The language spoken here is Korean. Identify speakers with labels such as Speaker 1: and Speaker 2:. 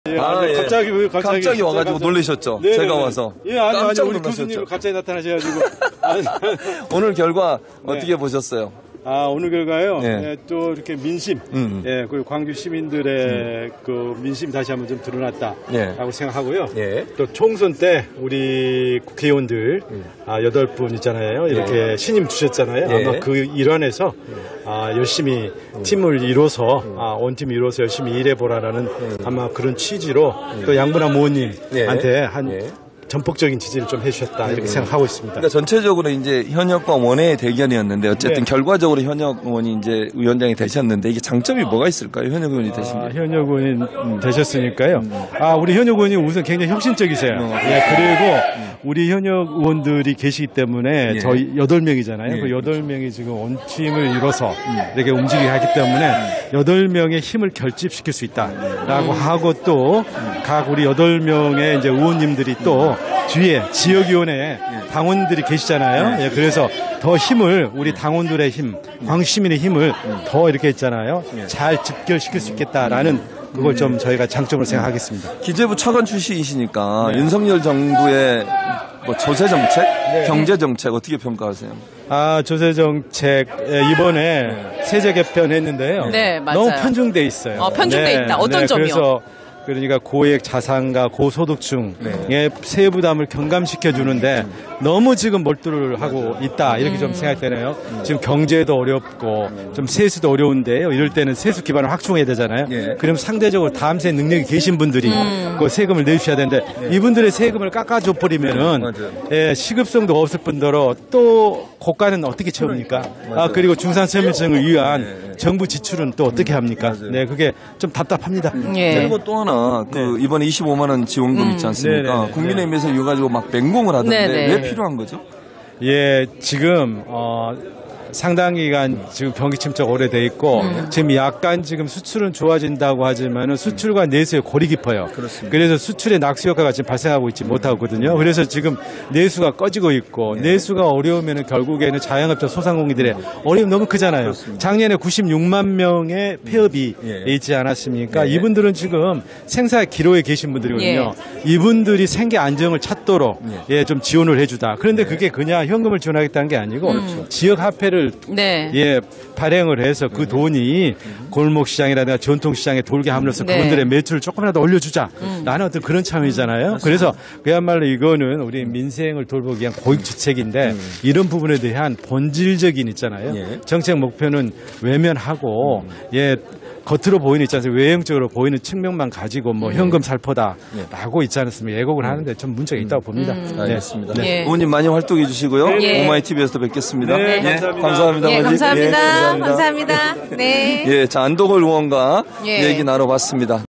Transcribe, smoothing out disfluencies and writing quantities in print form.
Speaker 1: 예, 예. 갑자기 와가지고 놀라셨죠?
Speaker 2: 네네네.
Speaker 1: 제가 와서.
Speaker 2: 예, 아니,
Speaker 1: 깜짝
Speaker 2: 우리
Speaker 1: 놀라셨죠?
Speaker 2: 교수님 갑자기 나타나셔가지고.
Speaker 1: 오늘 결과
Speaker 2: 네.
Speaker 1: 어떻게 보셨어요?
Speaker 2: 오늘 결과요.
Speaker 1: 네.
Speaker 2: 예, 또 이렇게 민심, 예, 그리고 광주 시민들의 그 민심 다시 한번 좀 드러났다라고
Speaker 1: 네.
Speaker 2: 생각하고요.
Speaker 1: 예.
Speaker 2: 또 총선 때 우리 국회의원들 8분 있잖아요. 이렇게 신임 주셨잖아요.
Speaker 1: 예.
Speaker 2: 아마 그 일환에서 열심히 팀을 이뤄서 원팀 이뤄서 열심히 일해보라라는 아마 그런 취지로 또 양분한 의원님한테 한 전폭적인 지지를 좀 해주셨다 이렇게 생각하고 있습니다.
Speaker 1: 그러니까 전체적으로 이제 현역과 원외의 대결이었는데 어쨌든
Speaker 2: 네.
Speaker 1: 결과적으로 현역 의원이 이제 위원장이 되셨는데 이게 장점이 뭐가 있을까요? 현역 의원이 되신 게?
Speaker 2: 현역 의원이 되셨으니까요. 우리 현역 의원이 우선 굉장히 혁신적이세요. 예, 그리고 우리 현역 의원들이 계시기 때문에 저희 8명이잖아요. 그 8명이 지금 원팀을 이뤄서 이렇게 움직이게 하기 때문에 8명의 힘을 결집시킬 수 있다라고 하고 또 각 우리 8명의 이제 의원님들이 또 뒤에 지역위원회 당원들이 계시잖아요. 예, 그래서 더 힘을 우리 당원들의 힘, 광주 시민의 힘을 더 이렇게 했잖아요. 잘 집결시킬 수 있겠다라는 그걸 좀 저희가 장점으로 생각하겠습니다.
Speaker 1: 기재부 차관 출신이시니까 윤석열 정부의 뭐 조세 정책, 경제 정책 어떻게 평가하세요?
Speaker 2: 조세 정책 이번에 세제 개편했는데요.
Speaker 3: 네, 맞아요.
Speaker 2: 너무 편중돼 있어요.
Speaker 3: 편중돼 있다. 어떤 점이요?
Speaker 2: 그래서 그러니까 고액 자산가 고소득층의 세부 부담을 경감시켜 주는데 너무 지금 몰두를 하고 있다 이렇게 좀 생각되네요. 지금 경제도 어렵고 좀 세수도 어려운데요. 이럴 때는 세수 기반을 확충해야 되잖아요. 그럼 상대적으로 다음세 능력이 계신 분들이 그 세금을 내주셔야 되는데 이분들의 세금을 깎아줘 버리면은 시급성도 없을 뿐더러 또 고가는 어떻게 채웁니까? 그리고 중산세무증을 위한 정부 지출은 또 어떻게 합니까? 네, 그게 좀 답답합니다.
Speaker 1: 그리고 또 하나 이번에 25만 원 지원금 있지 않습니까? 국민의힘에서 이거 가지고 막 맹공을 하던데 왜 필요한 거죠?
Speaker 2: 예, 지금 상당 기간 지금 경기 침체가 오래돼 있고 지금 약간 지금 수출은 좋아진다고 하지만은 수출과 내수의 골이 깊어요. 그래서 수출의 낙수 효과가 지금 발생하고 있지 못하거든요. 그래서 지금 내수가 꺼지고 있고 내수가 어려우면은 결국에는 자영업자 소상공인들의 어려움이 너무 크잖아요. 작년에 96만 명의 폐업이 있지 않았습니까? 이분들은 지금 생사 기로에 계신 분들이거든요. 이분들이 생계 안정을 찾도록 좀 지원을 해주다. 그런데 그게 그냥 현금을 지원하겠다는 게 아니고 지역 화폐를 발행을 해서 그 돈이 골목 시장이라든가 전통 시장에 돌게 함으로써 그분들의 매출을 조금이라도 올려주자 라는 어떤 그런 참이잖아요. 그래서 그야말로 이거는 우리 민생을 돌보기 위한 고익주책인데 이런 부분에 대한 본질적인 있잖아요. 정책 목표는 외면하고 겉으로 보이는 있지 않습니까? 외형적으로 보이는 측면만 가지고 뭐 현금 살포다라고 있지 않습니까? 예고를 하는데 좀 문제가 있다고 봅니다.
Speaker 1: 알겠습니다. 의원님 많이 활동해 주시고요. 오마이TV에서 뵙겠습니다. 감사합니다.
Speaker 3: 감사합니다. 감사합니다. 네.
Speaker 1: 자, 안동걸 의원과 얘기 나눠봤습니다.